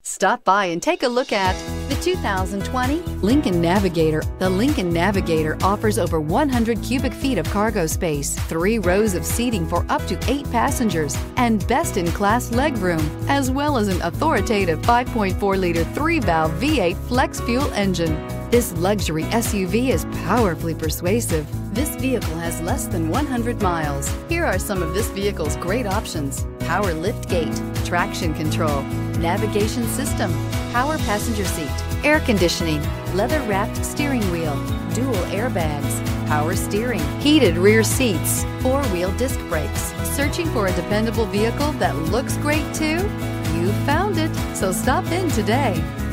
Stop by and take a look at the 2020 Lincoln Navigator. The Lincoln Navigator offers over 100 cubic feet of cargo space, 3 rows of seating for up to 8 passengers, and best-in-class legroom, as well as an authoritative 5.4-liter 3-valve V8 flex fuel engine. This luxury SUV is powerfully persuasive. This vehicle has less than 100 miles. Here are some of this vehicle's great options: power liftgate, traction control, navigation system, power passenger seat, air conditioning, leather-wrapped steering wheel, dual airbags, power steering, heated rear seats, 4-wheel disc brakes. Searching for a dependable vehicle that looks great too? You found it, so stop in today.